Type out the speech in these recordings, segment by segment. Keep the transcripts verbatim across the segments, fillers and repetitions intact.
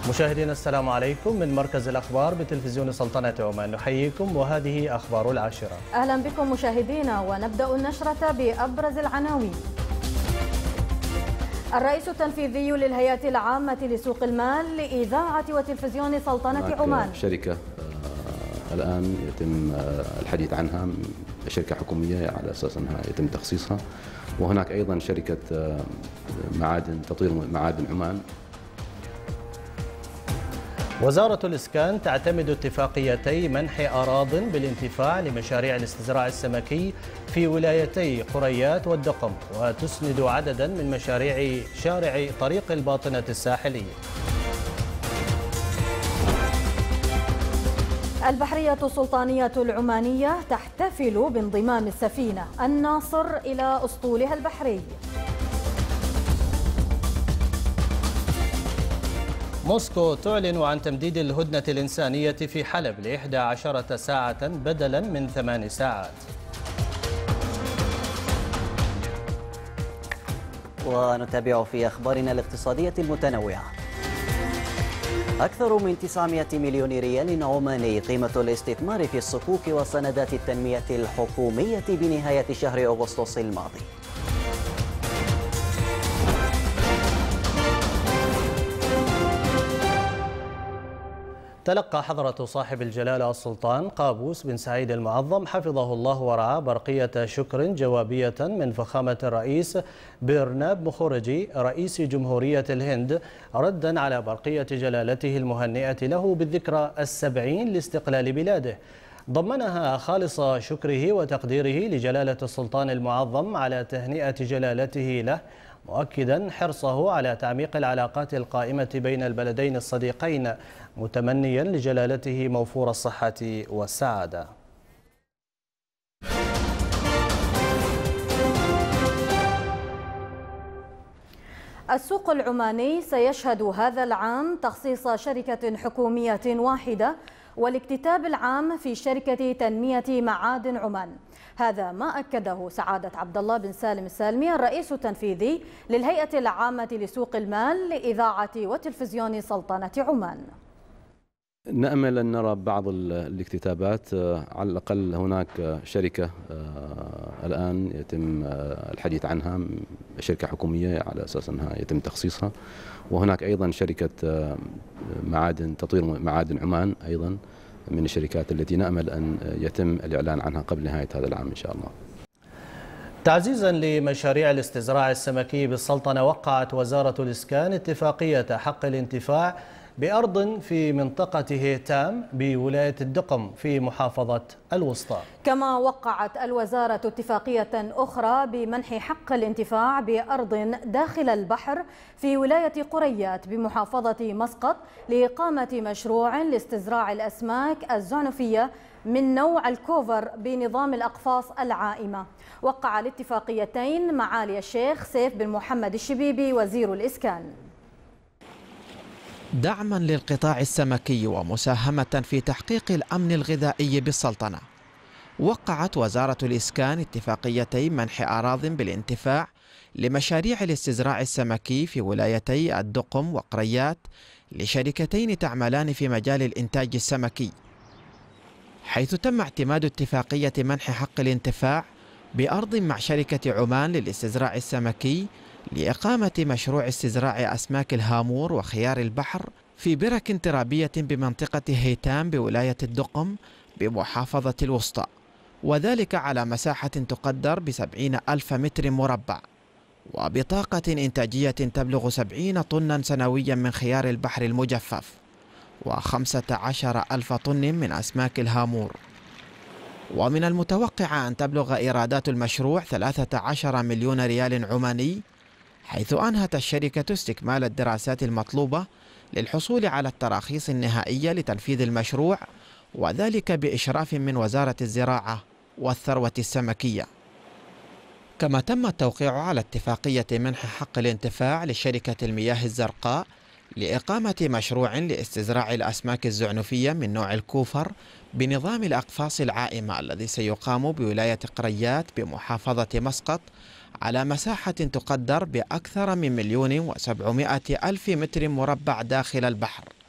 مشاهدينا السلام عليكم من مركز الأخبار بتلفزيون سلطنة عمان، نحييكم وهذه أخبار العاشرة. أهلا بكم مشاهدينا، ونبدأ النشرة بأبرز العناوين. الرئيس التنفيذي للهيئة العامة لسوق المال لإذاعة وتلفزيون سلطنة عمان. شركة الآن يتم الحديث عنها، شركة حكومية على أساس أنها يتم تخصيصها، وهناك أيضا شركة معادن تطوير معادن عمان. وزارة الإسكان تعتمد اتفاقيتي منح أراضٍ بالانتفاع لمشاريع الاستزراع السمكي في ولايتي قريات والدقم، وتسند عددا من مشاريع شارع طريق الباطنة الساحلي. البحرية السلطانية العمانية تحتفل بانضمام السفينة الناصر إلى أسطولها البحري. موسكو تعلن عن تمديد الهدنة الإنسانية في حلب لإحدى عشرة ساعة بدلا من ثمان ساعات. ونتابع في أخبارنا الاقتصادية المتنوعة. أكثر من تسعمائة مليون ريال عماني قيمة الاستثمار في الصكوك وسندات التنمية الحكومية بنهاية شهر أغسطس الماضي. تلقى حضرة صاحب الجلالة السلطان قابوس بن سعيد المعظم حفظه الله ورعاه برقية شكر جوابية من فخامة الرئيس برناب مخورجي رئيس جمهورية الهند، ردا على برقية جلالته المهنئة له بالذكرى السبعين لاستقلال بلاده. ضمنها خالص شكره وتقديره لجلالة السلطان المعظم على تهنئة جلالته له، مؤكدا حرصه على تعميق العلاقات القائمة بين البلدين الصديقين، متمنيا لجلالته موفور الصحة والسعادة. السوق العماني سيشهد هذا العام تخصيص شركة حكومية واحدة والاكتتاب العام في شركة تنمية معادن عمان. هذا ما أكده سعادة عبد الله بن سالم السالمي الرئيس التنفيذي للهيئة العامة لسوق المال لإذاعة وتلفزيون سلطنة عمان. نأمل أن نرى بعض الاكتتابات، على الأقل هناك شركة الآن يتم الحديث عنها، شركة حكومية على أساس أنها يتم تخصيصها، وهناك أيضا شركة معادن تطوير معادن عمان أيضا من الشركات التي نأمل أن يتم الإعلان عنها قبل نهاية هذا العام إن شاء الله. تعزيزا لمشاريع الاستزراع السمكي بالسلطنة، وقعت وزارة الإسكان اتفاقية حق الانتفاع بأرض في منطقة هيتام بولاية الدقم في محافظة الوسطى. كما وقعت الوزارة اتفاقية أخرى بمنح حق الانتفاع بأرض داخل البحر في ولاية قريات بمحافظة مسقط لإقامة مشروع لاستزراع الأسماك الزعنفية من نوع الكوفر بنظام الأقفاص العائمة. وقع الاتفاقيتين معالي الشيخ سيف بن محمد الشبيبي وزير الإسكان. دعما للقطاع السمكي ومساهمة في تحقيق الأمن الغذائي بالسلطنة، وقعت وزارة الإسكان اتفاقيتي منح أراضٍ بالانتفاع لمشاريع الاستزراع السمكي في ولايتي الدقم وقريات لشركتين تعملان في مجال الإنتاج السمكي، حيث تم اعتماد اتفاقية منح حق الانتفاع بأرض مع شركة عمان للاستزراع السمكي لإقامة مشروع استزراع أسماك الهامور وخيار البحر في برك ترابية بمنطقة هيتام بولاية الدقم بمحافظة الوسطى، وذلك على مساحة تقدر بسبعين ألف متر مربع، وبطاقة إنتاجية تبلغ سبعين طنا سنويا من خيار البحر المجفف وخمسة عشر ألف طن من أسماك الهامور. ومن المتوقع أن تبلغ إيرادات المشروع ثلاثة عشر مليون ريال عماني، حيث أنهت الشركة استكمال الدراسات المطلوبة للحصول على التراخيص النهائية لتنفيذ المشروع، وذلك بإشراف من وزارة الزراعة والثروة السمكية. كما تم التوقيع على اتفاقية منح حق الانتفاع لشركة المياه الزرقاء لإقامة مشروع لاستزراع الأسماك الزعنفية من نوع الكوفر بنظام الأقفاص العائمة الذي سيقام بولاية قريات بمحافظة مسقط على مساحة تقدر بأكثر من مليون وسبعمائة ألف متر مربع داخل البحر،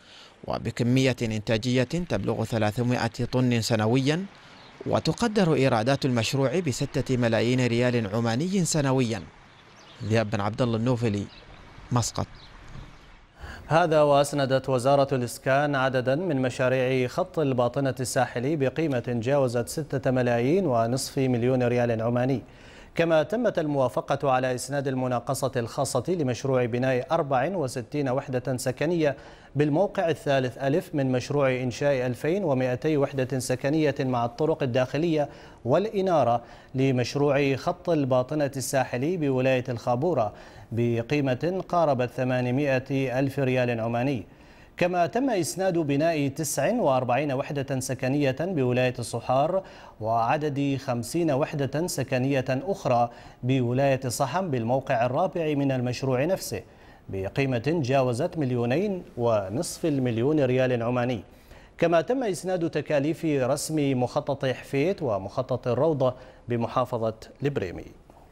وبكمية إنتاجية تبلغ ثلاثمائة طن سنويا، وتقدر إيرادات المشروع بستة ملايين ريال عماني سنويا. ذياب بن عبد الله النوفلي، مسقط. هذا وأسندت وزارة الإسكان عددا من مشاريع خط الباطنة الساحلي بقيمة جاوزت ستة ملايين ونصف مليون ريال عماني. كما تمت الموافقة على إسناد المناقصة الخاصة لمشروع بناء أربع وستين وحدة سكنية بالموقع الثالث ألف من مشروع إنشاء ألفين ومئتي وحدة سكنية مع الطرق الداخلية والإنارة لمشروع خط الباطنة الساحلي بولاية الخابورة بقيمة قاربت ثمانمئة ألف ريال عماني. كما تم إسناد بناء تسع وأربعين وحدة سكنية بولاية الصحار وعدد خمسين وحدة سكنية أخرى بولاية صحم بالموقع الرابع من المشروع نفسه بقيمة جاوزت مليونين ونصف المليون ريال عماني. كما تم إسناد تكاليف رسم مخطط حفيت ومخطط الروضة بمحافظة البريمي.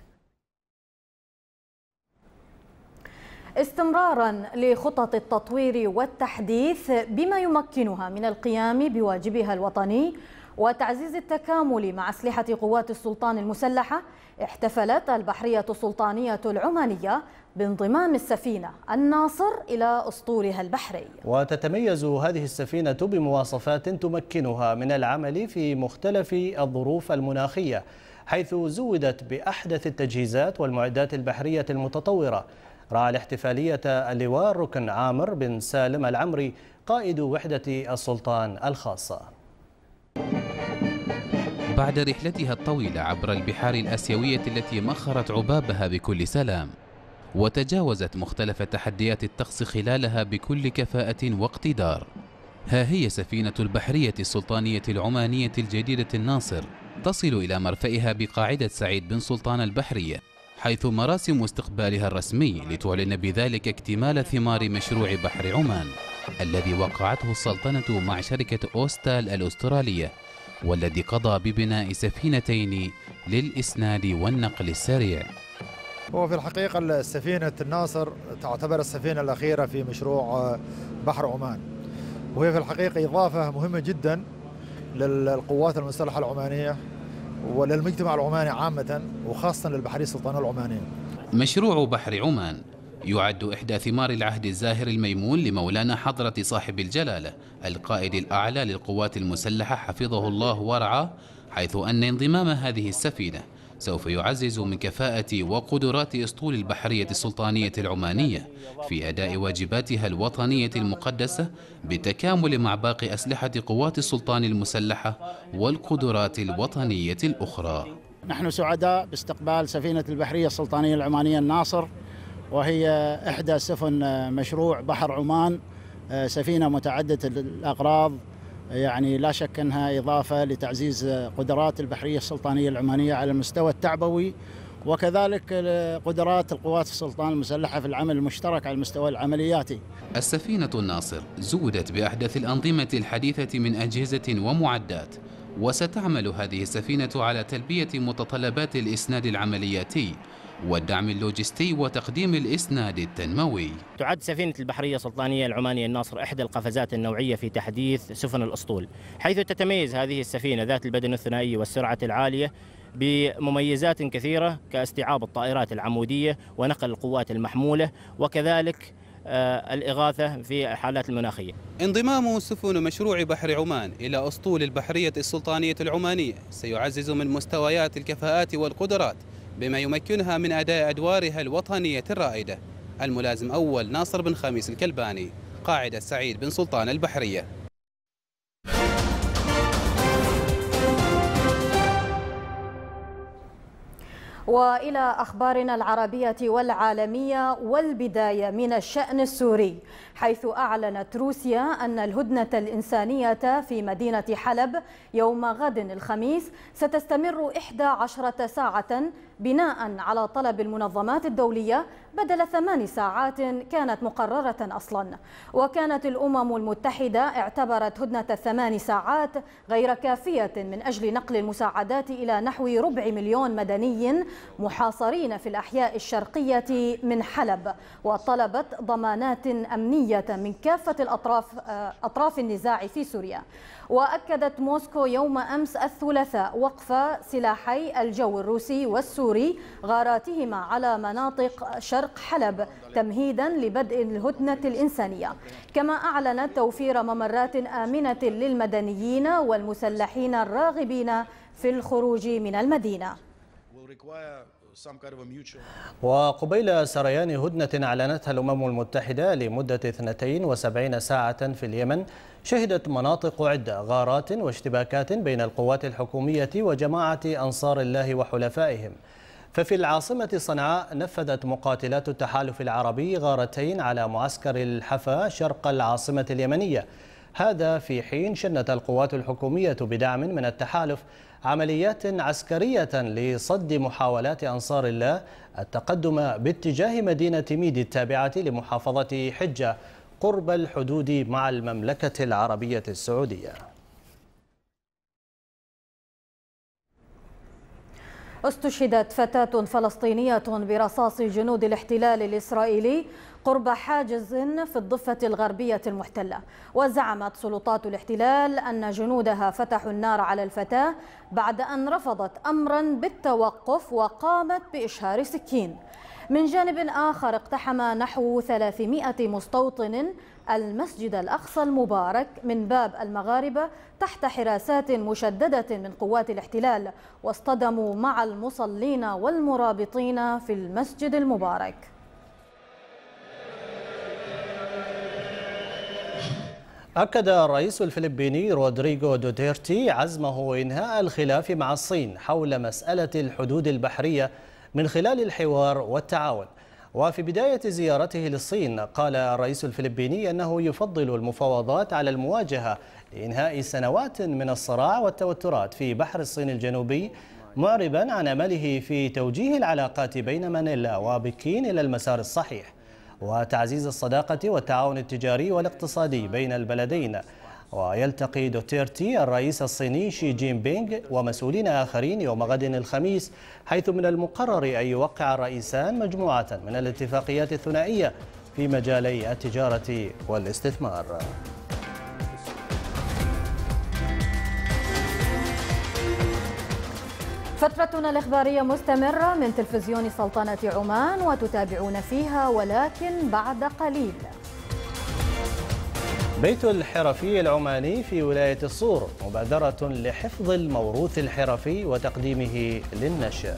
استمرارا لخطط التطوير والتحديث بما يمكنها من القيام بواجبها الوطني وتعزيز التكامل مع أسلحة قوات السلطان المسلحة، احتفلت البحرية السلطانية العمانية بانضمام السفينة الناصر إلى أسطولها البحري. وتتميز هذه السفينة بمواصفات تمكنها من العمل في مختلف الظروف المناخية، حيث زودت بأحدث التجهيزات والمعدات البحرية المتطورة. رعى الاحتفالية اللواء الركن عامر بن سالم العمري قائد وحدة السلطان الخاصة. بعد رحلتها الطويلة عبر البحار الآسيوية التي مخرت عبابها بكل سلام وتجاوزت مختلف تحديات الطقس خلالها بكل كفاءة واقتدار، ها هي سفينة البحرية السلطانية العمانية الجديدة الناصر تصل إلى مرفئها بقاعدة سعيد بن سلطان البحرية، حيث مراسم استقبالها الرسمي لتعلن بذلك اكتمال ثمار مشروع بحر عمان الذي وقعته السلطنة مع شركة أوستال الأسترالية، والذي قضى ببناء سفينتين للإسناد والنقل السريع. هو في الحقيقة السفينة الناصر تعتبر السفينة الأخيرة في مشروع بحر عمان، وهي في الحقيقة إضافة مهمة جدا للقوات المسلحة العمانية وللمجتمع العماني عامة، وخاصة للبحرية السلطانية العمانية. مشروع بحر عمان يعد إحدى ثمار العهد الزاهر الميمون لمولانا حضرة صاحب الجلالة القائد الأعلى للقوات المسلحة حفظه الله ورعاه، حيث أن انضمام هذه السفينة سوف يعزز من كفاءة وقدرات أسطول البحرية السلطانية العمانية في أداء واجباتها الوطنية المقدسة بالتكامل مع باقي أسلحة قوات السلطان المسلحة والقدرات الوطنية الأخرى. نحن سعداء باستقبال سفينة البحرية السلطانية العمانية الناصر، وهي إحدى سفن مشروع بحر عمان، سفينة متعددة الأغراض، يعني لا شك أنها إضافة لتعزيز قدرات البحرية السلطانية العمانية على المستوى التعبوي، وكذلك قدرات القوات السلطان المسلحة في العمل المشترك على المستوى العملياتي. السفينة الناصر زودت بأحدث الأنظمة الحديثة من أجهزة ومعدات، وستعمل هذه السفينة على تلبية متطلبات الإسناد العملياتي والدعم اللوجستي وتقديم الإسناد التنموي. تعد سفينة البحرية السلطانية العمانية الناصر إحدى القفزات النوعية في تحديث سفن الأسطول، حيث تتميز هذه السفينة ذات البدن الثنائي والسرعة العالية بمميزات كثيرة كاستيعاب الطائرات العمودية ونقل القوات المحمولة، وكذلك الإغاثة في الحالات المناخية. انضمام سفن مشروع بحر عمان إلى أسطول البحرية السلطانية العمانية سيعزز من مستويات الكفاءات والقدرات بما يمكنها من أداء أدوارها الوطنية الرائدة. الملازم أول ناصر بن خميس الكلباني، قاعدة سعيد بن سلطان البحرية. وإلى أخبارنا العربية والعالمية، والبداية من الشأن السوري، حيث أعلنت روسيا أن الهدنة الإنسانية في مدينة حلب يوم غد الخميس ستستمر إحدى عشرة ساعة بناء على طلب المنظمات الدولية بدل ثمان ساعات كانت مقررة أصلا. وكانت الأمم المتحدة اعتبرت هدنة الثمان ساعات غير كافية من أجل نقل المساعدات إلى نحو ربع مليون مدني محاصرين في الأحياء الشرقية من حلب، وطلبت ضمانات أمنية من كافة الأطراف أطراف النزاع في سوريا. وأكدت موسكو يوم أمس الثلاثاء وقف سلاحي الجو الروسي والسوري غاراتهما على مناطق شرق حلب تمهيدا لبدء الهدنة الإنسانية، كما أعلنت توفير ممرات آمنة للمدنيين والمسلحين الراغبين في الخروج من المدينة. وقبيل سريان هدنة أعلنتها الأمم المتحدة لمدة اثنتين وسبعين ساعة في اليمن، شهدت مناطق عدة غارات واشتباكات بين القوات الحكومية وجماعة أنصار الله وحلفائهم. ففي العاصمة صنعاء نفذت مقاتلات التحالف العربي غارتين على معسكر الحفا شرق العاصمة اليمنية، هذا في حين شنت القوات الحكومية بدعم من التحالف عمليات عسكرية لصد محاولات أنصار الله التقدم باتجاه مدينة ميدي التابعة لمحافظة حجة قرب الحدود مع المملكة العربية السعودية. استشهدت فتاة فلسطينية برصاص جنود الاحتلال الإسرائيلي قرب حاجز في الضفة الغربية المحتلة. وزعمت سلطات الاحتلال أن جنودها فتحوا النار على الفتاة بعد أن رفضت أمرا بالتوقف وقامت بإشهار سكين. من جانب آخر اقتحم نحو ثلاثمائة مستوطن المسجد الأقصى المبارك من باب المغاربة تحت حراسات مشددة من قوات الاحتلال، واصطدموا مع المصلين والمرابطين في المسجد المبارك. أكد الرئيس الفلبيني رودريغو دوتيرتي عزمه إنهاء الخلاف مع الصين حول مسألة الحدود البحرية من خلال الحوار والتعاون. وفي بداية زيارته للصين قال الرئيس الفلبيني أنه يفضل المفاوضات على المواجهة لإنهاء سنوات من الصراع والتوترات في بحر الصين الجنوبي، معربا عن أمله في توجيه العلاقات بين مانيلا وبكين إلى المسار الصحيح وتعزيز الصداقة والتعاون التجاري والاقتصادي بين البلدين. ويلتقي دوتيرتي الرئيس الصيني شي جين بينغ ومسؤولين آخرين يوم غد الخميس، حيث من المقرر أن يوقع الرئيسان مجموعة من الاتفاقيات الثنائية في مجالي التجارة والاستثمار. فترتنا الإخبارية مستمرة من تلفزيون سلطنة عمان وتتابعون فيها، ولكن بعد قليل. بيت الحرفي العماني في ولاية الصور مبادرة لحفظ الموروث الحرفي وتقديمه للنشر.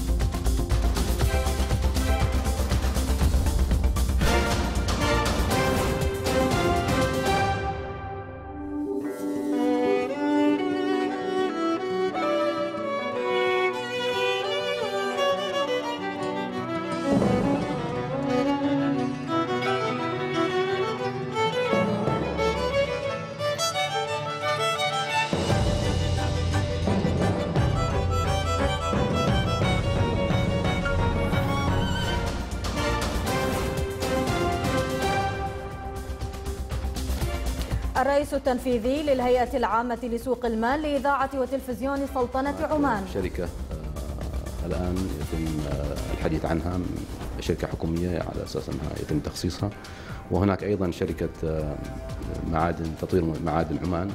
الرئيس التنفيذي للهيئة العامة لسوق المال لإذاعة وتلفزيون سلطنة عمان. شركة الآن يتم الحديث عنها، شركة حكومية على أساس أنها يتم تخصيصها، وهناك أيضا شركة معادن تطوير معادن عمان.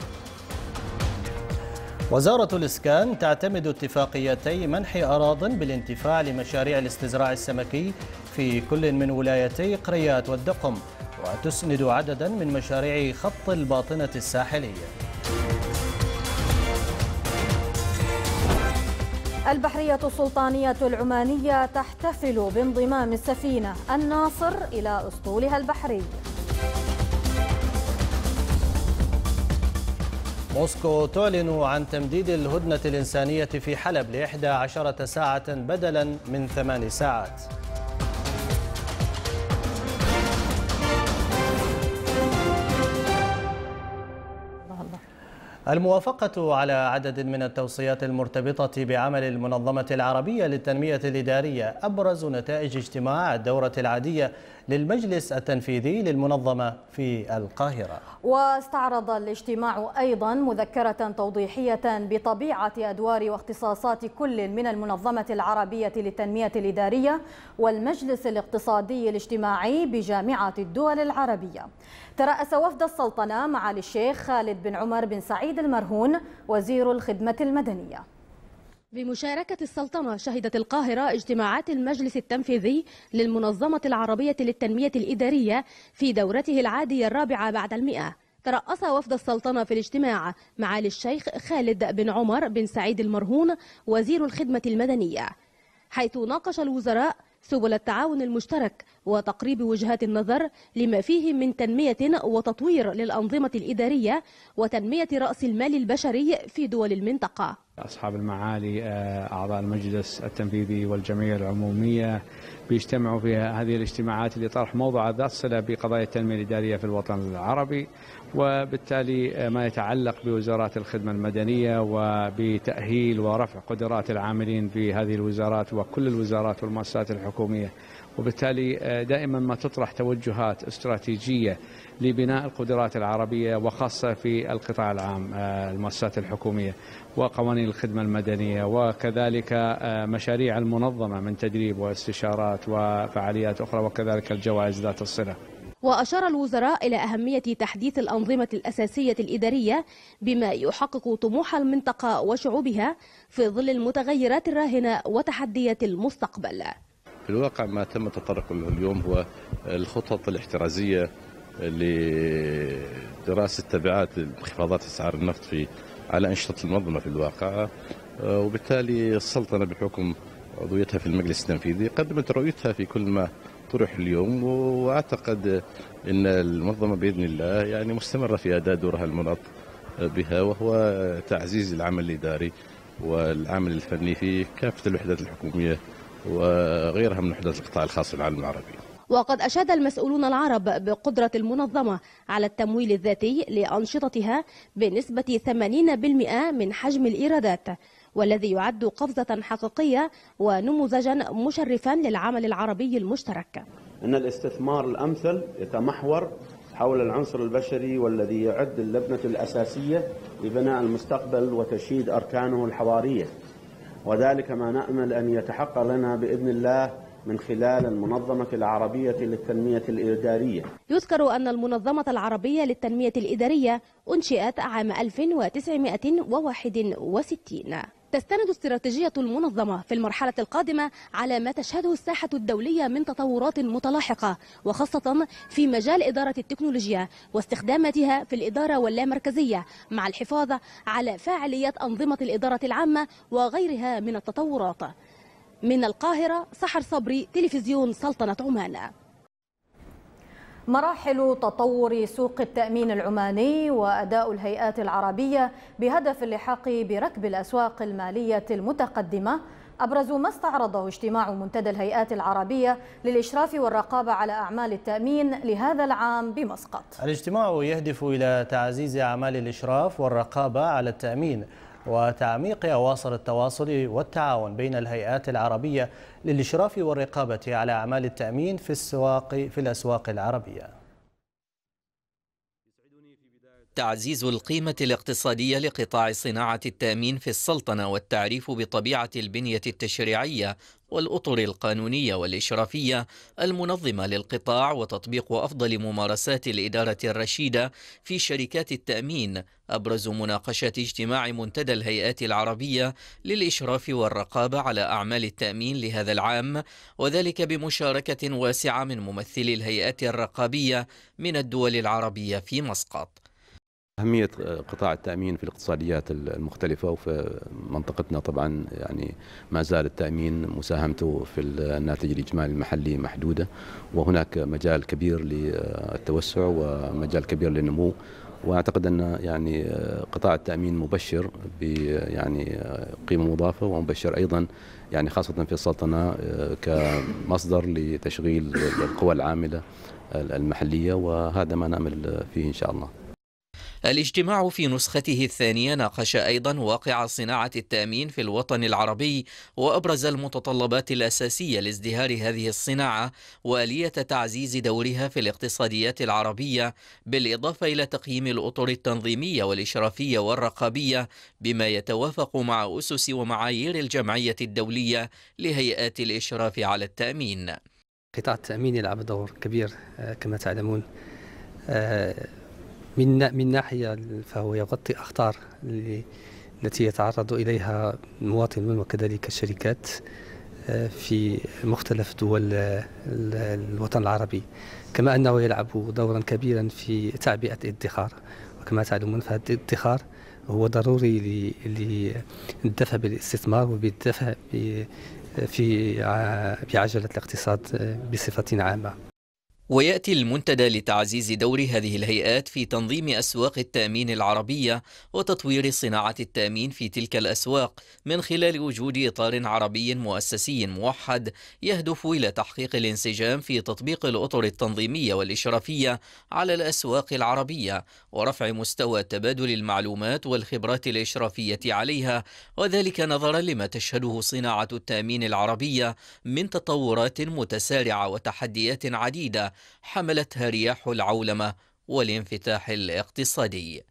وزارة الإسكان تعتمد اتفاقيتي منح أراضٍ بالانتفاع لمشاريع الاستزراع السمكي في كل من ولايتي قريات والدقم، وتسند عددا من مشاريع خط الباطنة الساحلية. البحرية السلطانية العمانية تحتفل بانضمام السفينة الناصر إلى أسطولها البحري. موسكو تعلن عن تمديد الهدنة الإنسانية في حلب لإحدى عشرة ساعة بدلا من ثمان ساعات. الموافقة على عدد من التوصيات المرتبطة بعمل المنظمة العربية للتنمية الإدارية أبرز نتائج اجتماع الدورة العادية للمجلس التنفيذي للمنظمة في القاهرة. واستعرض الاجتماع أيضا مذكرة توضيحية بطبيعة أدوار واختصاصات كل من المنظمة العربية للتنمية الإدارية والمجلس الاقتصادي الاجتماعي بجامعة الدول العربية. ترأس وفد السلطنة معالي الشيخ خالد بن عمر بن سعيد المرهون وزير الخدمة المدنية. بمشاركة السلطنة شهدت القاهرة اجتماعات المجلس التنفيذي للمنظمة العربية للتنمية الإدارية في دورته العادية الرابعة بعد المئة. ترأس وفد السلطنة في الاجتماع معالي الشيخ خالد بن عمر بن سعيد المرهون وزير الخدمة المدنية، حيث ناقش الوزراء سبل التعاون المشترك وتقريب وجهات النظر لما فيه من تنمية وتطوير للأنظمة الإدارية وتنمية رأس المال البشري في دول المنطقة. أصحاب المعالي أعضاء المجلس التنفيذي والجمعية العمومية بيجتمعوا في هذه الاجتماعات لطرح موضوع ذات صلة بقضايا التنمية الإدارية في الوطن العربي، وبالتالي ما يتعلق بوزارات الخدمة المدنية وبتأهيل ورفع قدرات العاملين في هذه الوزارات وكل الوزارات والمؤسسات الحكومية. وبالتالي دائما ما تطرح توجهات استراتيجية لبناء القدرات العربية وخاصة في القطاع العام، المؤسسات الحكومية وقوانين الخدمة المدنية، وكذلك مشاريع المنظمة من تدريب واستشارات وفعاليات أخرى، وكذلك الجوائز ذات الصلة. وأشار الوزراء إلى أهمية تحديث الأنظمة الأساسية الإدارية بما يحقق طموح المنطقة وشعوبها في ظل المتغيرات الراهنة وتحديات المستقبل. في الواقع ما تم التطرق له اليوم هو الخطط الاحترازية لدراسة تبعات انخفاضات أسعار النفط في على أنشطة المنظمة في الواقع، وبالتالي السلطنة بحكم عضويتها في المجلس التنفيذي قدمت رؤيتها في كل ما طرح اليوم، وأعتقد أن المنظمة بإذن الله يعني مستمرة في أداء دورها المناط بها، وهو تعزيز العمل الإداري والعمل الفني في كافة الوحدات الحكومية وغيرها من وحدات القطاع الخاص في العالم العربي. وقد أشاد المسؤولون العرب بقدرة المنظمة على التمويل الذاتي لأنشطتها بنسبة ثمانين بالمئة من حجم الإيرادات، والذي يعد قفزة حقيقية ونموذجا مشرفا للعمل العربي المشترك. أن الاستثمار الأمثل يتمحور حول العنصر البشري، والذي يعد اللبنة الأساسية لبناء المستقبل وتشييد أركانه الحضارية، وذلك ما نأمل أن يتحقق لنا بإذن الله من خلال المنظمة العربية للتنمية الإدارية. يذكر أن المنظمة العربية للتنمية الإدارية أنشئت عام ألف وتسعمائة وواحد وستين. تستند استراتيجية المنظمة في المرحلة القادمة على ما تشهده الساحة الدولية من تطورات متلاحقة، وخاصة في مجال إدارة التكنولوجيا واستخداماتها في الإدارة واللامركزية، مع الحفاظ على فاعلية أنظمة الإدارة العامة وغيرها من التطورات. من القاهرة سحر صبري، تلفزيون سلطنة عمان. مراحل تطور سوق التأمين العماني وأداء الهيئات العربية بهدف اللحاق بركب الأسواق المالية المتقدمة أبرز ما استعرضه اجتماع منتدى الهيئات العربية للإشراف والرقابة على أعمال التأمين لهذا العام بمسقط. الاجتماع يهدف إلى تعزيز أعمال الإشراف والرقابة على التأمين وتعميق أواصر التواصل والتعاون بين الهيئات العربية للإشراف والرقابة على أعمال التأمين في السواق في الأسواق العربية. تعزيز القيمة الاقتصادية لقطاع صناعة التأمين في السلطنة والتعريف بطبيعة البنية التشريعية والأطر القانونية والإشرافية المنظمة للقطاع، وتطبيق أفضل ممارسات الإدارة الرشيدة في شركات التأمين أبرز مناقشة اجتماع منتدى الهيئات العربية للإشراف والرقابة على أعمال التأمين لهذا العام، وذلك بمشاركة واسعة من ممثلي الهيئات الرقابية من الدول العربية في مسقط. أهمية قطاع التأمين في الاقتصاديات المختلفة، وفي منطقتنا طبعا يعني ما زال التأمين مساهمته في الناتج الإجمالي المحلي محدودة، وهناك مجال كبير للتوسع ومجال كبير للنمو، واعتقد ان يعني قطاع التأمين مبشر ب يعني قيمة مضافة، ومبشر ايضا يعني خاصة في السلطنة كمصدر لتشغيل القوى العاملة المحلية، وهذا ما نأمل فيه ان شاء الله. الاجتماع في نسخته الثانية ناقش أيضا واقع صناعة التأمين في الوطن العربي وأبرز المتطلبات الأساسية لازدهار هذه الصناعة وآلية تعزيز دورها في الاقتصاديات العربية، بالإضافة إلى تقييم الأطر التنظيمية والإشرافية والرقابية بما يتوافق مع أسس ومعايير الجمعية الدولية لهيئات الإشراف على التأمين. قطاع التأمين يلعب دور كبير كما تعلمون. من من ناحية فهو يغطي أخطار التي يتعرض إليها المواطنون وكذلك الشركات في مختلف دول الوطن العربي، كما أنه يلعب دورا كبيرا في تعبئة الادخار، وكما تعلمون فهذا الادخار هو ضروري للدفع بالاستثمار وبالدفع في بعجلة الاقتصاد بصفة عامة. ويأتي المنتدى لتعزيز دور هذه الهيئات في تنظيم أسواق التأمين العربية وتطوير صناعة التأمين في تلك الأسواق من خلال وجود إطار عربي مؤسسي موحد يهدف إلى تحقيق الانسجام في تطبيق الأطر التنظيمية والإشرافية على الأسواق العربية ورفع مستوى تبادل المعلومات والخبرات الإشرافية عليها، وذلك نظرا لما تشهده صناعة التأمين العربية من تطورات متسارعة وتحديات عديدة حملتها رياح العولمة والانفتاح الاقتصادي.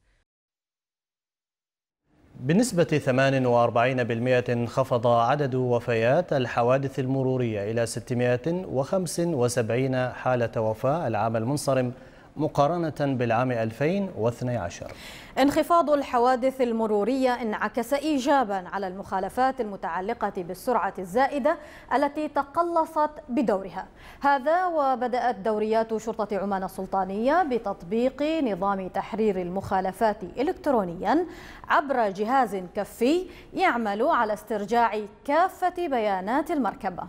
بنسبة ثمانية وأربعين بالمئة انخفض عدد وفيات الحوادث المرورية إلى ستمئة وخمسة وسبعين حالة وفاة العام المنصرم مقارنة بالعام ألفين واثني عشر. انخفاض الحوادث المرورية انعكس إيجابا على المخالفات المتعلقة بالسرعة الزائدة التي تقلصت بدورها. هذا وبدأت دوريات شرطة عمان السلطانية بتطبيق نظام تحرير المخالفات إلكترونيا عبر جهاز كفي يعمل على استرجاع كافة بيانات المركبة.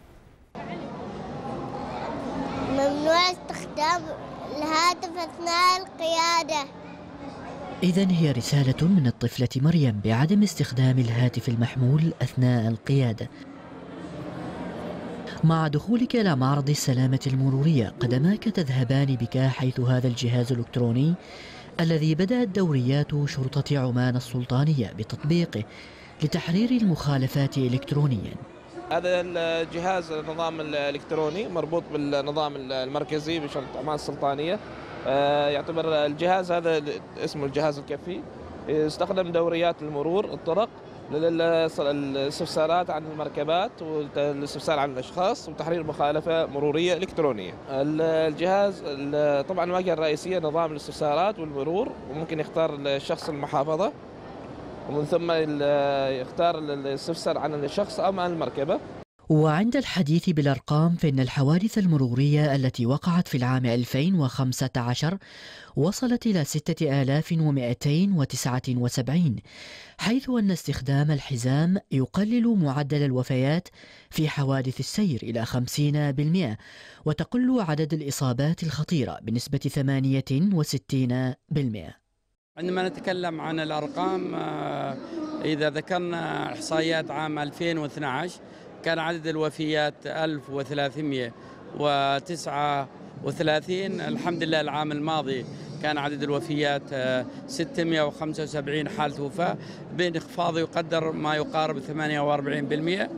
ممنوع استخدام الهاتف أثناء القيادة. إذن هي رسالة من الطفلة مريم بعدم استخدام الهاتف المحمول أثناء القيادة. مع دخولك إلى معرض السلامة المرورية قدماك تذهبان بك حيث هذا الجهاز الإلكتروني الذي بدأت دوريات شرطة عمان السلطانية بتطبيقه لتحرير المخالفات إلكترونيا. هذا الجهاز النظام الإلكتروني مربوط بالنظام المركزي بشرطة عمان السلطانية. يعتبر الجهاز هذا اسمه الجهاز الكفي، يستخدم دوريات المرور الطرق للاستفسارات عن المركبات والاستفسار عن الأشخاص وتحرير مخالفة مرورية إلكترونية. الجهاز طبعا الواجهة الرئيسية نظام الاستفسارات والمرور، وممكن يختار الشخص المحافظة ومن ثم يختار الاستفسار عن الشخص أو عن المركبة. وعند الحديث بالأرقام فإن الحوادث المرورية التي وقعت في العام ألفين وخمسة عشر وصلت إلى ستة آلاف ومئتين وتسعة وسبعين، حيث أن استخدام الحزام يقلل معدل الوفيات في حوادث السير إلى خمسين بالمئة وتقل عدد الإصابات الخطيرة بنسبة ثمانية وستين بالمئة. عندما نتكلم عن الأرقام، إذا ذكرنا إحصائيات عام ألفين واثني عشر كان عدد الوفيات ألف وثلاثمئة وتسعة وثلاثين. الحمد لله العام الماضي كان عدد الوفيات ستمئة وخمسة وسبعين حالة وفاة بانخفاض يقدر ما يقارب ثمانية وأربعين بالمئة.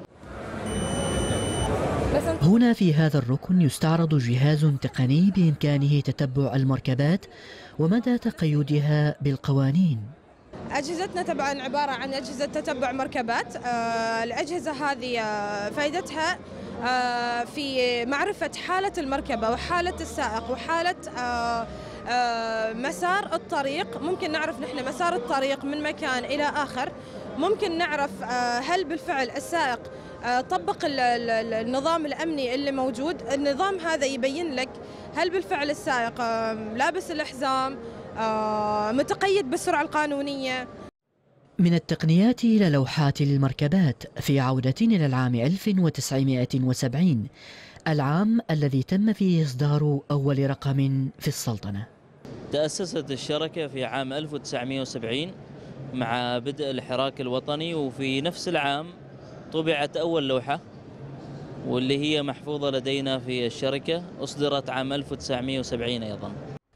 هنا في هذا الركن يستعرض جهاز تقني بإمكانه تتبع المركبات ومدى تقيدها بالقوانين. أجهزتنا طبعا عبارة عن أجهزة تتبع مركبات. آه الأجهزة هذه آه فائدتها آه في معرفة حالة المركبة وحالة السائق وحالة آه آه مسار الطريق. ممكن نعرف نحن مسار الطريق من مكان إلى آخر. ممكن نعرف آه هل بالفعل السائق آه طبق النظام الأمني اللي موجود. النظام هذا يبين لك هل بالفعل السائق آه لابس الحزام، آه متقيد بالسرعة القانونية. من التقنيات إلى لوحات للمركبات في عودة إلى العام ألف وتسعمئة وسبعين، العام الذي تم فيه إصدار أول رقم في السلطنة. تأسست الشركة في عام ألف وتسعمئة وسبعين مع بدء الحراك الوطني، وفي نفس العام طبعت أول لوحة واللي هي محفوظة لدينا في الشركة، أصدرت عام ألف وتسعمئة وسبعين أيضا.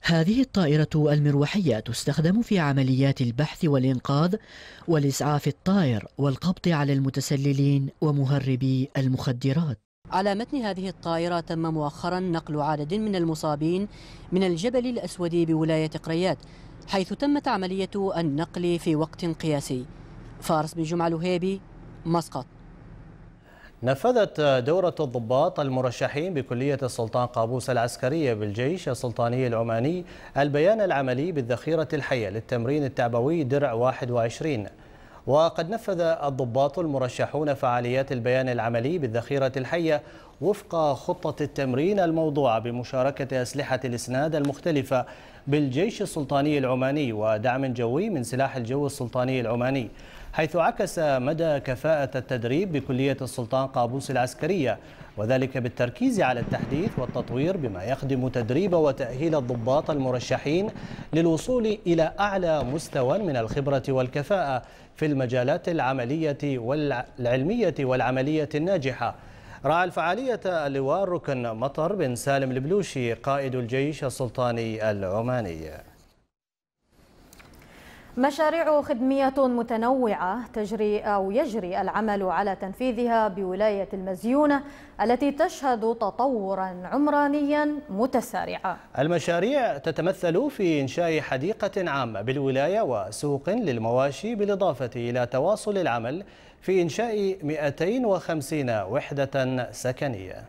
هذه الطائرة المروحية تستخدم في عمليات البحث والإنقاذ والإسعاف الطائر والقبض على المتسللين ومهربي المخدرات. على متن هذه الطائرة تم مؤخرا نقل عدد من المصابين من الجبل الأسود بولاية قريات، حيث تمت عملية النقل في وقت قياسي. فارس بن جمعة الوهيبي، مسقط. نفذت دورة الضباط المرشحين بكلية السلطان قابوس العسكرية بالجيش السلطاني العماني البيان العملي بالذخيرة الحية للتمرين التعبوي درع واحد وعشرين. وقد نفذ الضباط المرشحون فعاليات البيان العملي بالذخيرة الحية وفق خطة التمرين الموضوعة بمشاركة أسلحة الإسناد المختلفة بالجيش السلطاني العماني ودعم جوي من سلاح الجو السلطاني العماني، حيث عكس مدى كفاءة التدريب بكلية السلطان قابوس العسكرية، وذلك بالتركيز على التحديث والتطوير بما يخدم تدريب وتأهيل الضباط المرشحين للوصول إلى أعلى مستوى من الخبرة والكفاءة في المجالات العملية والعلمية والعملية الناجحة. راعى الفعالية اللواء الركن مطر بن سالم البلوشي قائد الجيش السلطاني العماني. مشاريع خدمية متنوعة تجري أو يجري العمل على تنفيذها بولاية المزيونة التي تشهد تطورا عمرانيا متسارعا. المشاريع تتمثل في إنشاء حديقة عامة بالولاية وسوق للمواشي، بالإضافة إلى تواصل العمل في إنشاء مئتين وخمسين وحدة سكنية.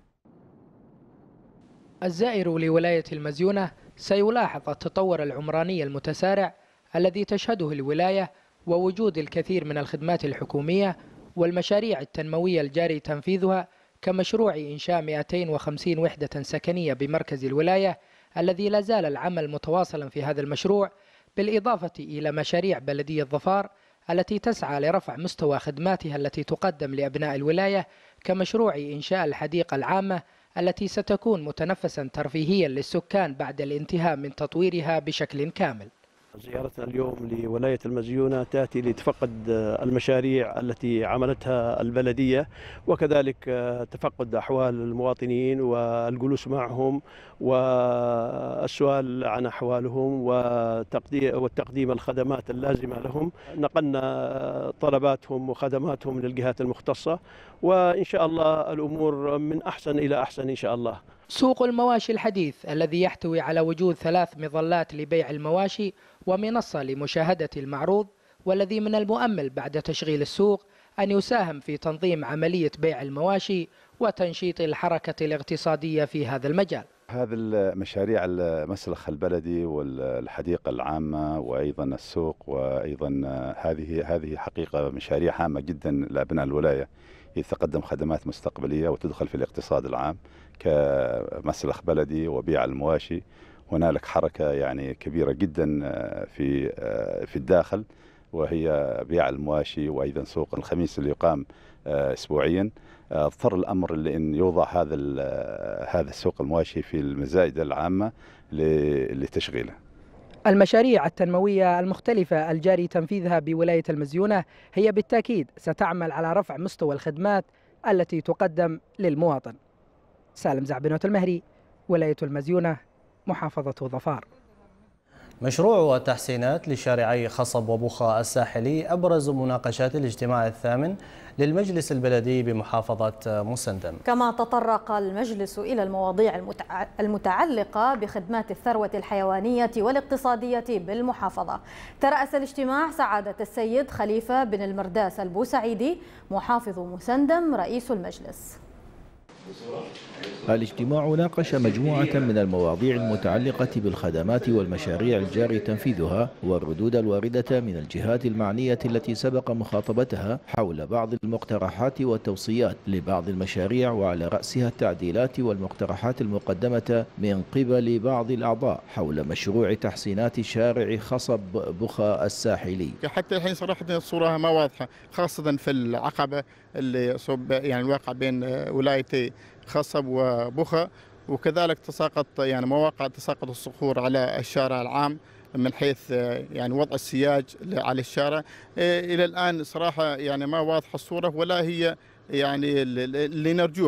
الزائر لولاية المزيونة سيلاحظ التطور العمراني المتسارع الذي تشهده الولاية ووجود الكثير من الخدمات الحكومية والمشاريع التنموية الجاري تنفيذها، كمشروع إنشاء مئتين وخمسين وحدة سكنية بمركز الولاية الذي لا زال العمل متواصلا في هذا المشروع، بالإضافة إلى مشاريع بلدية ظفار التي تسعى لرفع مستوى خدماتها التي تقدم لأبناء الولاية، كمشروع إنشاء الحديقة العامة التي ستكون متنفسا ترفيهيا للسكان بعد الانتهاء من تطويرها بشكل كامل. زيارتنا اليوم لولاية المزيونة تأتي لتفقد المشاريع التي عملتها البلدية، وكذلك تفقد أحوال المواطنين والجلوس معهم والسؤال عن أحوالهم وتقديم الخدمات اللازمة لهم. نقلنا طلباتهم وخدماتهم للجهات المختصة، وإن شاء الله الأمور من أحسن إلى أحسن إن شاء الله. سوق المواشي الحديث الذي يحتوي على وجود ثلاث مظلات لبيع المواشي ومنصة لمشاهدة المعروض، والذي من المؤمل بعد تشغيل السوق أن يساهم في تنظيم عملية بيع المواشي وتنشيط الحركة الاقتصادية في هذا المجال. هذه المشاريع المسلخ البلدي والحديقة العامة وأيضا السوق، وأيضا هذه هذه حقيقة مشاريع هامة جدا لأبناء الولاية، يتقدم خدمات مستقبلية وتدخل في الاقتصاد العام كمسلخ بلدي وبيع المواشي. هنالك حركة يعني كبيرة جدا في في الداخل، وهي بيع المواشي، وأيضا سوق الخميس اللي يقام أسبوعيا. اضطر الأمر لأن يوضع هذا هذا السوق المواشي في المزايد العامة لتشغيله. المشاريع التنموية المختلفة الجاري تنفيذها بولاية المزيونة هي بالتأكيد ستعمل على رفع مستوى الخدمات التي تقدم للمواطن. سالم زعبنوت المهري، ولاية المزيونة، محافظة ظفار. مشروع تحسينات لشارعي خصب وبخا الساحلي أبرز مناقشات الاجتماع الثامن للمجلس البلدي بمحافظة مسندم. كما تطرق المجلس إلى المواضيع المتعلقة بخدمات الثروة الحيوانية والاقتصادية بالمحافظة. ترأس الاجتماع سعادة السيد خليفة بن المرداس البوسعيدي محافظ مسندم رئيس المجلس. الاجتماع ناقش مجموعة من المواضيع المتعلقة بالخدمات والمشاريع الجاري تنفيذها والردود الواردة من الجهات المعنية التي سبق مخاطبتها حول بعض المقترحات والتوصيات لبعض المشاريع، وعلى رأسها التعديلات والمقترحات المقدمة من قبل بعض الأعضاء حول مشروع تحسينات شارع خصب بخا الساحلي. حتى الحين صراحة الصورة ما واضحة، خاصة في العقبة اللي صوب يعني الواقع بين ولايتي خصب وبخا، وكذلك تساقط يعني مواقع تساقط الصخور على الشارع العام من حيث يعني وضع السياج على الشارع. إلى الآن صراحة يعني ما واضحة الصورة، ولا هي يعني اللي نرجوها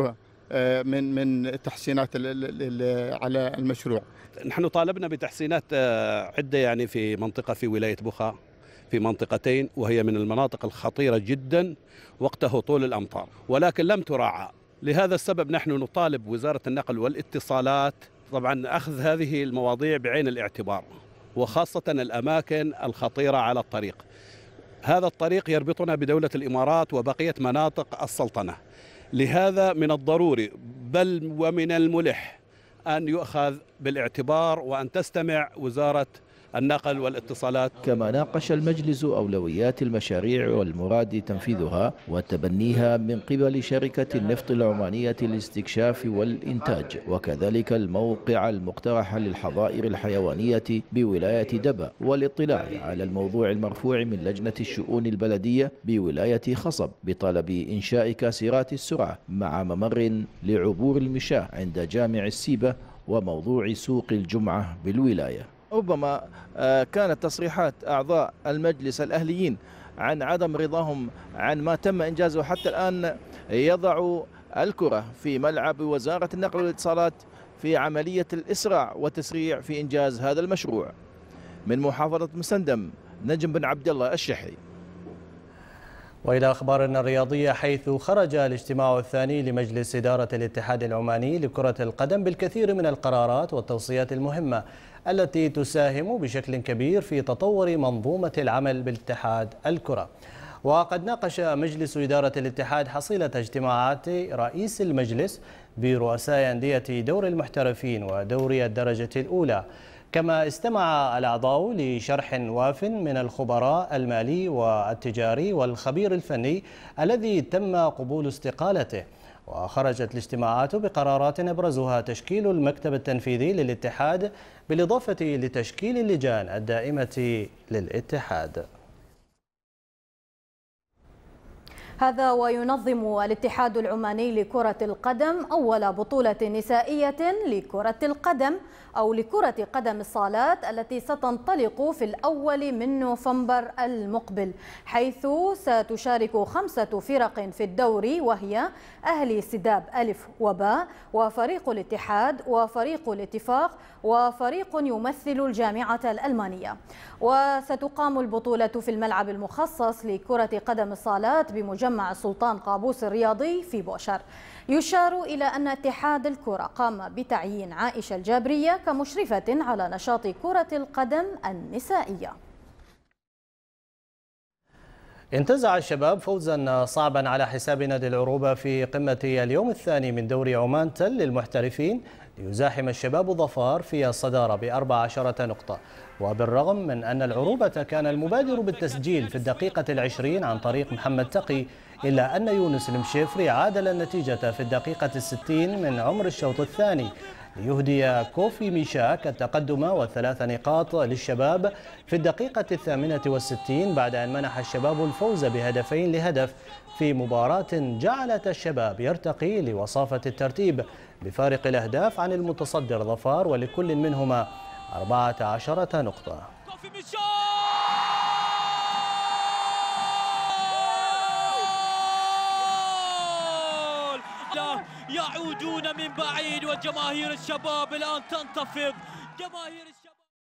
من من تحسينات على المشروع. نحن طالبنا بتحسينات عدة يعني في منطقة في ولاية بخا، في منطقتين، وهي من المناطق الخطيرة جدا وقت هطول الأمطار، ولكن لم تراعى. لهذا السبب نحن نطالب وزارة النقل والاتصالات طبعا أخذ هذه المواضيع بعين الاعتبار، وخاصة الأماكن الخطيرة على الطريق. هذا الطريق يربطنا بدولة الإمارات وبقية مناطق السلطنة، لهذا من الضروري بل ومن الملح أن يؤخذ بالاعتبار وأن تستمع وزارة النقل والاتصالات. كما ناقش المجلس أولويات المشاريع والمراد تنفيذها وتبنيها من قبل شركة النفط العمانية للاستكشاف والإنتاج، وكذلك الموقع المقترح للحظائر الحيوانية بولاية دبا، والاطلاع على الموضوع المرفوع من لجنة الشؤون البلدية بولاية خصب بطلب إنشاء كاسرات السرعة مع ممر لعبور المشاة عند جامع السيبة وموضوع سوق الجمعة بالولاية. ربما كانت تصريحات أعضاء المجلس الأهليين عن عدم رضاهم عن ما تم إنجازه حتى الآن يضع الكرة في ملعب وزارة النقل والاتصالات في عملية الإسراع والتسريع في إنجاز هذا المشروع. من محافظة مسندم، نجم بن عبد الله الشحي. وإلى أخبارنا الرياضية، حيث خرج الاجتماع الثاني لمجلس إدارة الاتحاد العماني لكرة القدم بالكثير من القرارات والتوصيات المهمة التي تساهم بشكل كبير في تطور منظومة العمل باتحاد الكرة. وقد ناقش مجلس إدارة الاتحاد حصيلة اجتماعات رئيس المجلس برؤساء أندية دور المحترفين ودوري الدرجة الأولى، كما استمع الأعضاء لشرح واف من الخبراء المالي والتجاري والخبير الفني الذي تم قبول استقالته. وخرجت الاجتماعات بقرارات أبرزها تشكيل المكتب التنفيذي للاتحاد بالإضافة لتشكيل اللجان الدائمة للاتحاد. هذا وينظم الاتحاد العماني لكرة القدم أول بطولة نسائية لكرة القدم أو لكرة قدم الصالات التي ستنطلق في الأول من نوفمبر المقبل، حيث ستشارك خمسة فرق في الدوري، وهي أهلي سداب ألف وباء، وفريق الاتحاد، وفريق الاتفاق، وفريق يمثل الجامعة الألمانية. وستقام البطولة في الملعب المخصص لكرة قدم الصالات بمجمع السلطان قابوس الرياضي في بوشر. يشار إلى أن اتحاد الكرة قام بتعيين عائشة الجابرية كمشرفة على نشاط كرة القدم النسائية. انتزع الشباب فوزا صعبا على حساب نادي العروبة في قمة اليوم الثاني من دوري عمان تل للمحترفين، ليزاحم الشباب ظفار في الصدارة بأربع عشرة نقطة. وبالرغم من أن العروبة كان المبادر بالتسجيل في الدقيقة العشرين عن طريق محمد تقي، إلا أن يونس المشيفري عادل النتيجة في الدقيقة الستين من عمر الشوط الثاني ليهدي كوفي ميشاك التقدم والثلاث نقاط للشباب في الدقيقة الثامنة والستين، بعد أن منح الشباب الفوز بهدفين لهدف في مباراة جعلت الشباب يرتقي لوصافة الترتيب بفارق الأهداف عن المتصدر ظفار، ولكل منهما أربعة عشرة نقطة. يعودون من بعيد وجماهير الشباب الآن تنتفض. جماهير الشباب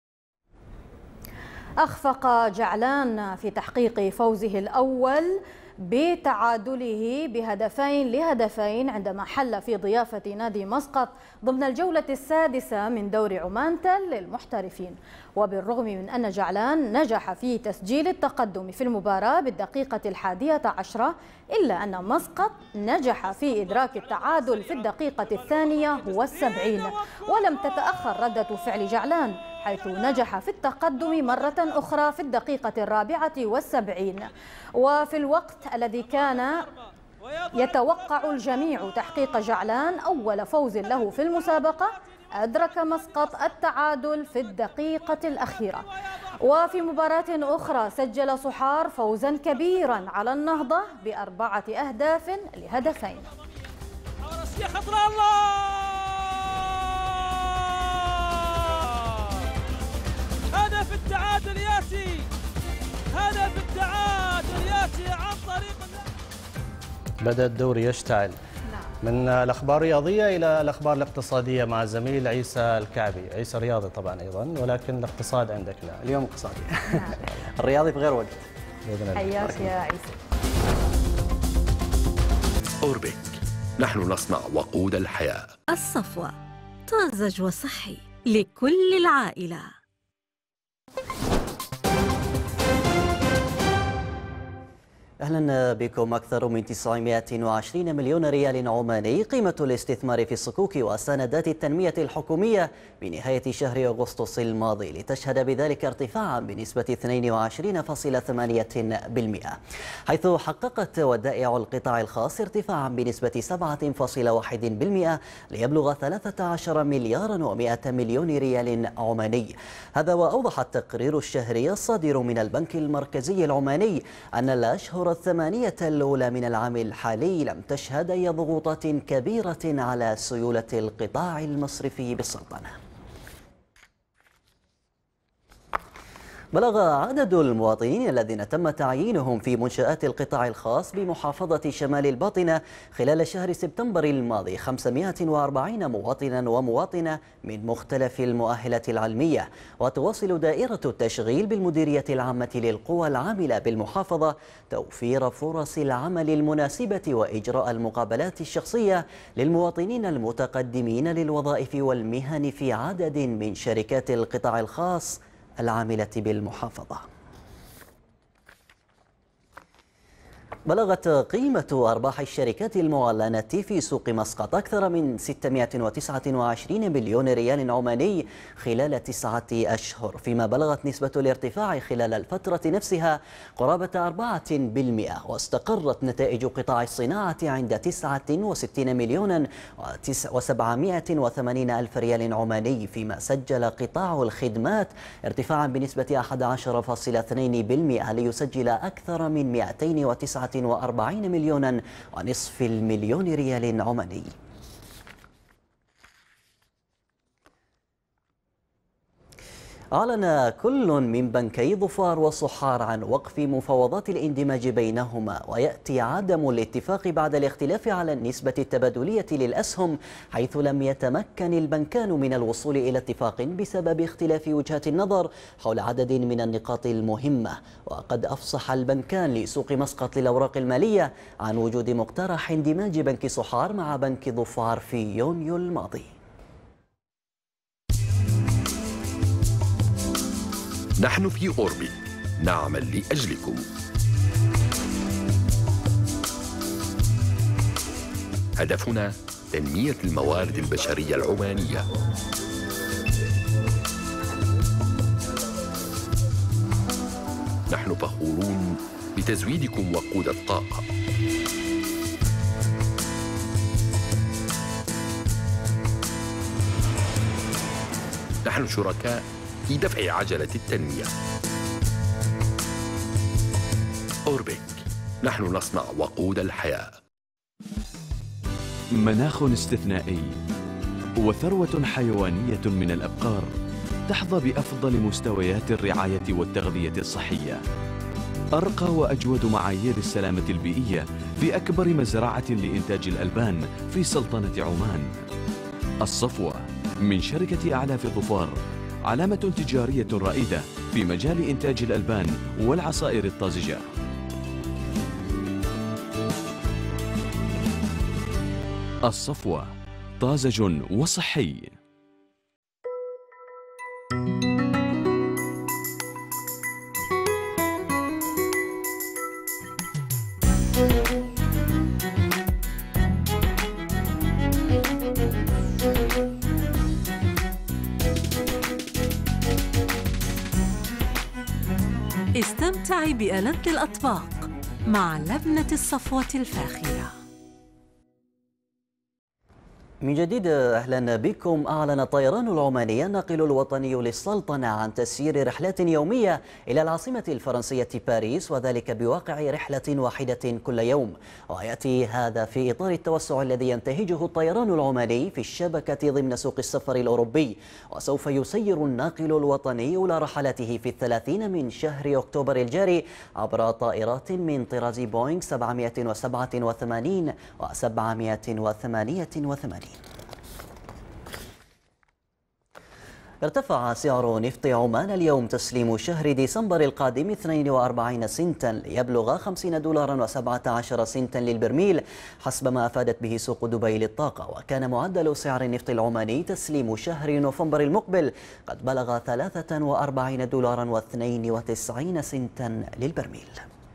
أخفق جعلان في تحقيق فوزه الأول بتعادله بهدفين لهدفين عندما حل في ضيافة نادي مسقط ضمن الجولة السادسة من دوري عمان تل للمحترفين. وبالرغم من أن جعلان نجح في تسجيل التقدم في المباراة بالدقيقة الحادية عشرة، إلا أن مسقط نجح في إدراك التعادل في الدقيقة الثانية والسبعين، ولم تتأخر ردة فعل جعلان حيث نجح في التقدم مرة أخرى في الدقيقة الرابعة والسبعين. وفي الوقت الذي كان يتوقع الجميع تحقيق جعلان أول فوز له في المسابقة، أدرك مسقط التعادل في الدقيقة الأخيرة. وفي مباراة أخرى سجل صحار فوزا كبيرا على النهضة بأربعة أهداف لهدفين. هدف التعادل ياتي، هدف التعادل ياتي عن طريق بدأ الدوري يشتعل. من الأخبار الرياضية إلى الأخبار الاقتصادية مع الزميل عيسى الكعبي. عيسى رياضي طبعا أيضا، ولكن الاقتصاد عندك لا. اليوم اقتصادي. الرياضي في غير وقت. حياك يا عيسى. أوربك، نحن نصنع وقود الحياة. الصفوة، طازج وصحي لكل العائلة. أهلا بكم. أكثر من تسعمائة وعشرين مليون ريال عماني قيمة الاستثمار في الصكوك وسندات التنمية الحكومية بنهاية شهر أغسطس الماضي، لتشهد بذلك ارتفاعا بنسبة اثنين وعشرين فاصلة ثمانية بالمئة، حيث حققت ودائع القطاع الخاص ارتفاعا بنسبة سبعة فاصلة واحد بالمئة ليبلغ ثلاثة عشر مليارا ومئة مليون ريال عماني. هذا وأوضح التقرير الشهري الصادر من البنك المركزي العماني أن الأشهر الثمانية الأولى من العام الحالي لم تشهد أي ضغوطات كبيرة على سيولة القطاع المصرفي بالسلطنة. بلغ عدد المواطنين الذين تم تعيينهم في منشآت القطاع الخاص بمحافظة شمال الباطنة خلال شهر سبتمبر الماضي خمسمائة وأربعين مواطنا ومواطنة من مختلف المؤهلات العلمية. وتواصل دائرة التشغيل بالمديرية العامة للقوى العاملة بالمحافظة توفير فرص العمل المناسبة وإجراء المقابلات الشخصية للمواطنين المتقدمين للوظائف والمهن في عدد من شركات القطاع الخاص العاملة بالمحافظة. بلغت قيمة أرباح الشركات المعلنة في سوق مسقط أكثر من ستمائة وتسعة وعشرين مليون ريال عماني خلال تسعة أشهر، فيما بلغت نسبة الارتفاع خلال الفترة نفسها قرابة أربعة بالمئة. واستقرت نتائج قطاع الصناعة عند تسعة وستين مليون وسبعمائة وثمانين ألف ريال عماني، فيما سجل قطاع الخدمات ارتفاعا بنسبة أحد عشر فاصلة اثنين بالمئة ليسجل أكثر من مائتين وتسعة وأربعين مليونا ونصف المليون ريال عماني. أعلن كل من بنكي ظفار وصحار عن وقف مفاوضات الاندماج بينهما، ويأتي عدم الاتفاق بعد الاختلاف على النسبة التبادلية للأسهم، حيث لم يتمكن البنكان من الوصول إلى اتفاق بسبب اختلاف وجهات النظر حول عدد من النقاط المهمة. وقد أفصح البنكان لسوق مسقط للأوراق المالية عن وجود مقترح اندماج بنك صحار مع بنك ظفار في يونيو الماضي. نحن في أوربك نعمل لأجلكم. هدفنا تنمية الموارد البشرية العمانية. نحن فخورون بتزويدكم وقود الطاقة. نحن شركاء في دفع عجلة التنمية. أوربك، نحن نصنع وقود الحياة. مناخ استثنائي وثروة حيوانية من الأبقار تحظى بأفضل مستويات الرعاية والتغذية الصحية. أرقى وأجود معايير السلامة البيئية في أكبر مزرعة لإنتاج الألبان في سلطنة عمان. الصفوة من شركة أعلاف ظفار، علامة تجارية رائدة في مجال إنتاج الألبان والعصائر الطازجة. الصفوة، طازج وصحي. استمتعي بألذ الأطباق مع لبنة الصفوة الفاخرة. من جديد أهلا بكم. أعلن الطيران العماني الناقل الوطني للسلطنة عن تسيير رحلات يومية إلى العاصمة الفرنسية باريس، وذلك بواقع رحلة واحدة كل يوم. ويأتي هذا في إطار التوسع الذي ينتهجه الطيران العماني في الشبكة ضمن سوق السفر الأوروبي، وسوف يسير الناقل الوطني إلى رحلاته في الثلاثين من شهر أكتوبر الجاري عبر طائرات من طراز بوينغ سبعمائة وسبعة وثمانين و سبعمائة وثمانية وثمانين. ارتفع سعر نفط عمان اليوم تسليم شهر ديسمبر القادم اثنين وأربعين سنتا ليبلغ خمسين دولارا وسبعة عشر سنتا للبرميل حسب ما أفادت به سوق دبي للطاقة. وكان معدل سعر النفط العماني تسليم شهر نوفمبر المقبل قد بلغ ثلاثة وأربعين دولارا واثنين وتسعين سنتا للبرميل.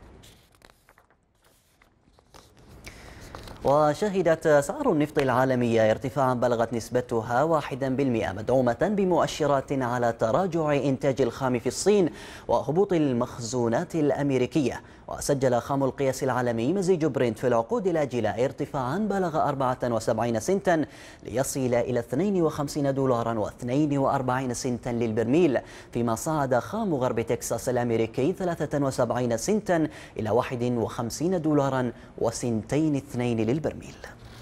وشهدت أسعار النفط العالمية ارتفاعا بلغت نسبتها واحدا بالمئة، مدعومة بمؤشرات على تراجع إنتاج الخام في الصين وهبوط المخزونات الأمريكية. وسجل خام القياس العالمي مزيج برنت في العقود الآجلة ارتفاعا بلغ أربعة وسبعين سنتا ليصل إلى اثنين وخمسين دولارا واثنين وأربعين سنتا للبرميل، فيما صعد خام غرب تكساس الأمريكي ثلاثة وسبعين سنتا إلى واحد وخمسين دولارا وسنتين اثنين للبرميل.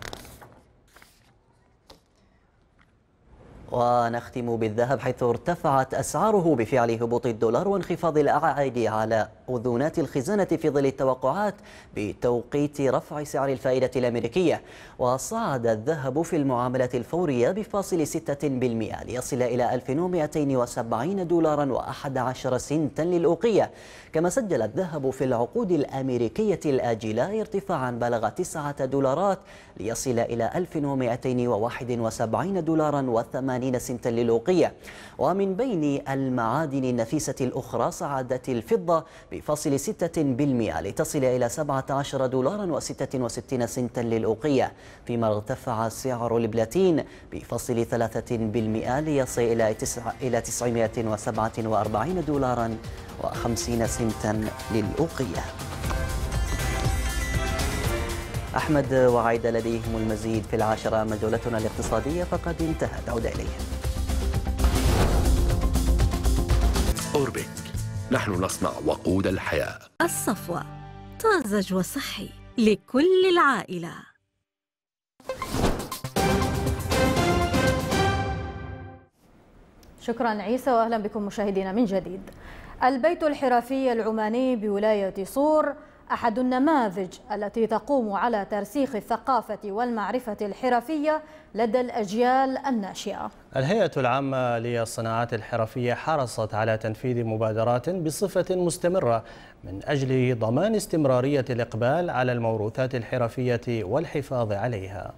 ونختم بالذهب، حيث ارتفعت أسعاره بفعل هبوط الدولار وانخفاض الأعايد على أذونات الخزانة في ظل التوقعات بتوقيت رفع سعر الفائدة الأمريكية. وصعد الذهب في المعاملة الفورية بفاصل ستة بالمئة ليصل إلى ألف ومئتين وسبعين دولارا وأحد عشر سنتا للأوقية. كما سجل الذهب في العقود الأمريكية الآجلة ارتفاعا بلغ تسعة دولارات ليصل إلى ألف ومئتين وواحد وسبعين دولارا وثمانين سنتا للأوقية. ومن بين المعادن النفيسة الأخرى صعدت الفضة بفاصل ستة بالمئة لتصل إلى سبعة عشر دولارا وستة وستين سنتا للأوقية، فيما ارتفع سعر البلاتين بفاصل ثلاثة بالمئة ليصل إلى إلى تسعمائة وسبعة وأربعين دولارا وخمسين سنتا للأوقية. أحمد وعايدة لديهم المزيد في العاشرة. أما جولتنا الاقتصادية فقد انتهت، عودة إليهم. أوربك، نحن نصنع وقود الحياة. الصفوة، طازج وصحي لكل العائلة. شكرا عيسى، وأهلا بكم مشاهدينا من جديد. البيت الحرفي العماني بولاية صور أحد النماذج التي تقوم على ترسيخ الثقافة والمعرفة الحرفية لدى الأجيال الناشئة. الهيئة العامة للصناعات الحرفية حرصت على تنفيذ مبادرات بصفة مستمرة من أجل ضمان استمرارية الإقبال على الموروثات الحرفية والحفاظ عليها.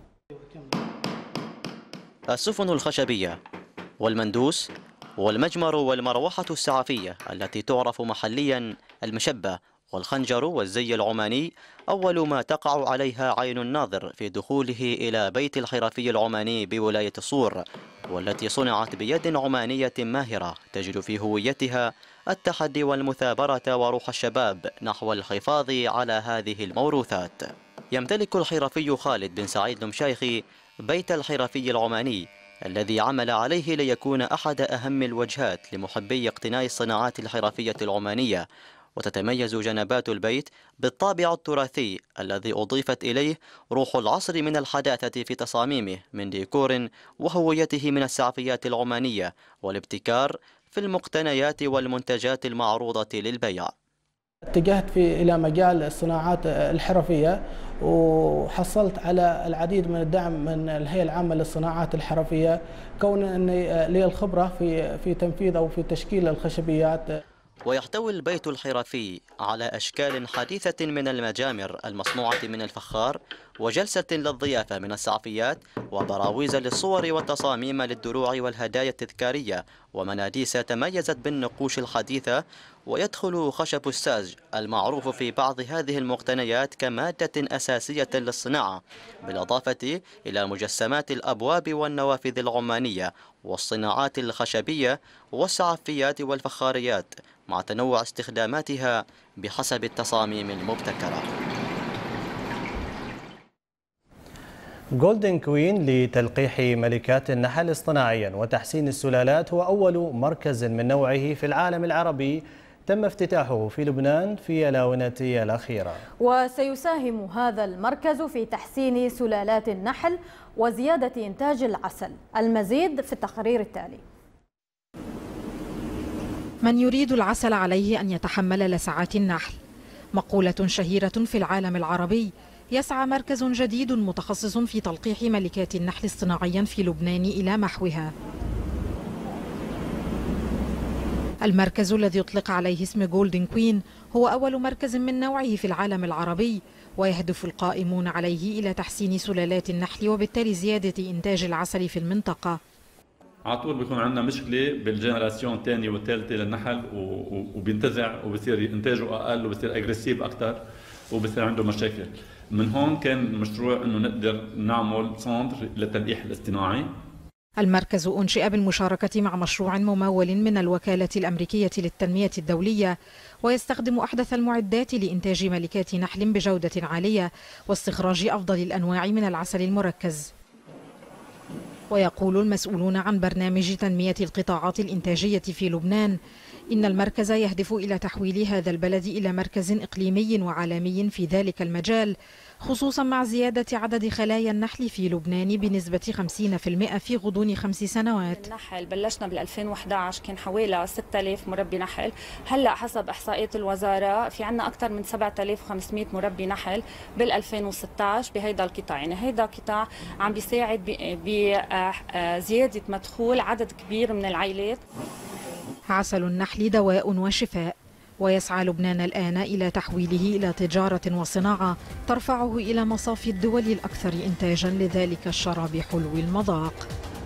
السفن الخشبية والمندوس والمجمر والمروحة السعفية التي تعرف محليا المشبة والخنجر والزي العماني أول ما تقع عليها عين الناظر في دخوله إلى بيت الحرفي العماني بولاية صور، والتي صنعت بيد عمانية ماهرة تجد في هويتها التحدي والمثابرة وروح الشباب نحو الحفاظ على هذه الموروثات. يمتلك الحرفي خالد بن سعيد المشايخي بيت الحرفي العماني الذي عمل عليه ليكون أحد أهم الوجهات لمحبي اقتناء الصناعات الحرفية العمانية. وتتميز جنبات البيت بالطابع التراثي الذي أضيفت إليه روح العصر من الحداثة في تصاميمه من ديكور وهويته من السعفيات العمانية والابتكار في المقتنيات والمنتجات المعروضة للبيع. اتجهت في إلى مجال الصناعات الحرفية وحصلت على العديد من الدعم من الهيئة العامة للصناعات الحرفية، كون أني لي الخبرة في في تنفيذ أو في تشكيل الخشبيات. ويحتوي البيت الحرفي على أشكال حديثة من المجامر المصنوعة من الفخار، وجلسة للضيافة من السعفيات، وبراويز للصور والتصاميم للدروع والهدايا التذكارية، ومناديس تميزت بالنقوش الحديثة. ويدخل خشب الساج المعروف في بعض هذه المقتنيات كمادة أساسية للصناعة، بالإضافة إلى مجسمات الأبواب والنوافذ العمانية والصناعات الخشبية والسعفيات والفخاريات، مع تنوع استخداماتها بحسب التصاميم المبتكرة. جولدن كوين لتلقيح ملكات النحل اصطناعيا وتحسين السلالات هو أول مركز من نوعه في العالم العربي تم افتتاحه في لبنان في الآونة الأخيرة. وسيساهم هذا المركز في تحسين سلالات النحل وزيادة إنتاج العسل. المزيد في التقرير التالي. من يريد العسل عليه أن يتحمل لسعات النحل، مقولة شهيرة في العالم العربي. يسعى مركز جديد متخصص في تلقيح ملكات النحل اصطناعيا في لبنان إلى محوها. المركز الذي يطلق عليه اسم جولدن كوين هو أول مركز من نوعه في العالم العربي، ويهدف القائمون عليه إلى تحسين سلالات النحل وبالتالي زيادة إنتاج العسل في المنطقة. على طول بيكون عندنا مشكلة بالجنراسيون الثانية والثالثة للنحل وبينتزع وبصير إنتاجه أقل وبصير أجريسيف أكثر وبصير عنده مشاكل. من هون كان المشروع إنه نقدر نعمل سنتر للتلقيح الاصطناعي. المركز أنشئ بالمشاركة مع مشروع ممول من الوكالة الأمريكية للتنمية الدولية، ويستخدم أحدث المعدات لإنتاج ملكات نحل بجودة عالية واستخراج أفضل الأنواع من العسل المركز. ويقول المسؤولون عن برنامج تنمية القطاعات الإنتاجية في لبنان إن المركز يهدف إلى تحويل هذا البلد إلى مركز إقليمي وعالمي في ذلك المجال، خصوصا مع زيادة عدد خلايا النحل في لبنان بنسبة خمسين بالمئة في غضون خمس سنوات. النحل بلشنا بال ألفين وإحدى عشر كان حوالي ستة آلاف مربي نحل، هلا حسب إحصائيات الوزارة في عنا أكثر من سبعة آلاف وخمسمئة مربي نحل بال ألفين وستة عشر بهيدا القطاع. يعني هيدا القطاع عم بيساعد بزيادة مدخول عدد كبير من العائلات. عسل النحل دواء وشفاء، ويسعى لبنان الآن إلى تحويله إلى تجارة وصناعة ترفعه إلى مصاف الدول الأكثر إنتاجا لذلك الشراب حلو المذاق.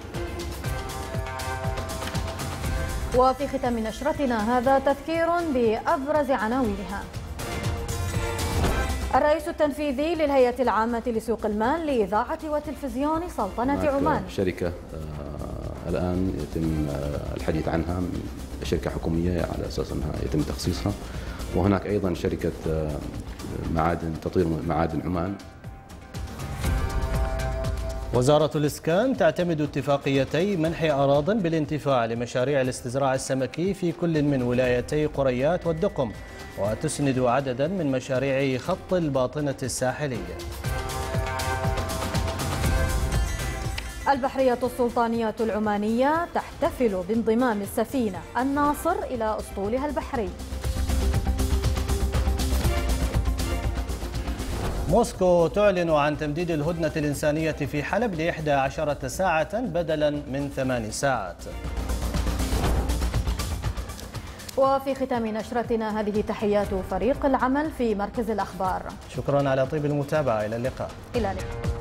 وفي ختام نشرتنا هذا تذكير بأبرز عناوينها. الرئيس التنفيذي للهيئة العامة لسوق المال لإذاعة وتلفزيون سلطنة عمان. شركة الآن يتم الحديث عنها، شركة حكومية على أساس أنها يتم تخصيصها، وهناك أيضا شركة معادن تطوير معادن عمان. وزارة الإسكان تعتمد اتفاقيتي منح أراضٍ بالانتفاع لمشاريع الاستزراع السمكي في كل من ولايتي قريات والدقم، وتسند عددا من مشاريع خط الباطنة الساحلية. البحرية السلطانية العمانية تحتفل بانضمام السفينة الناصر إلى أسطولها البحري. موسكو تعلن عن تمديد الهدنة الإنسانية في حلب لإحدى عشرة ساعة بدلا من ثمان ساعات. وفي ختام نشرتنا هذه تحيات فريق العمل في مركز الأخبار. شكرا على طيب المتابعة، إلى اللقاء. إلى اللقاء.